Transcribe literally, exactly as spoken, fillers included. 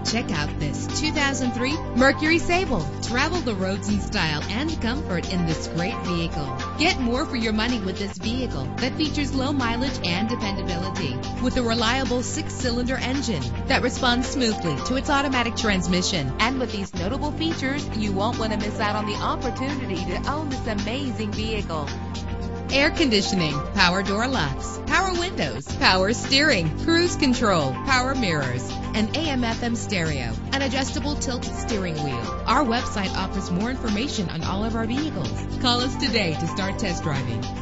Check out this two thousand three Mercury Sable. Travel the roads in style and comfort in this great vehicle. Get more for your money with this vehicle that features low mileage and dependability. With a reliable six-cylinder engine that responds smoothly to its automatic transmission. And with these notable features, you won't want to miss out on the opportunity to own this amazing vehicle. Air conditioning, power door locks, power windows, power steering, cruise control, power mirrors, an A M F M stereo, an adjustable tilt steering wheel. Our website offers more information on all of our vehicles. Call us today to start test driving.